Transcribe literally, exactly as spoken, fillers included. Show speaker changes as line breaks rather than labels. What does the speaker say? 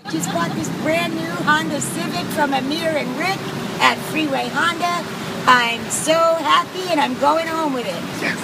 Just bought this brand new Honda Civic from Amir and Rick at Freeway Honda. I'm so happy and I'm going home with it.
Yeah.